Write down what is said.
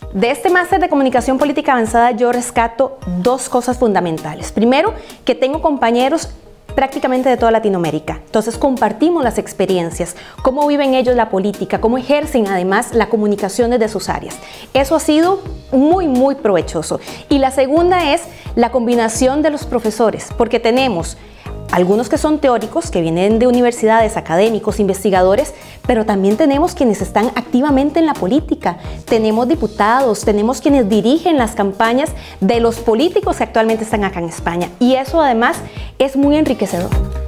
De este máster de comunicación política avanzada yo rescato dos cosas fundamentales. Primero, que tengo compañeros prácticamente de toda Latinoamérica. Entonces compartimos las experiencias, cómo viven ellos la política, cómo ejercen además la comunicación desde sus áreas. Eso ha sido muy provechoso. Y la segunda es la combinación de los profesores, porque tenemos algunos que son teóricos, que vienen de universidades, académicos, investigadores, pero también tenemos quienes están activamente en la política. Tenemos diputados, tenemos quienes dirigen las campañas de los políticos que actualmente están acá en España. Y eso además es muy enriquecedor.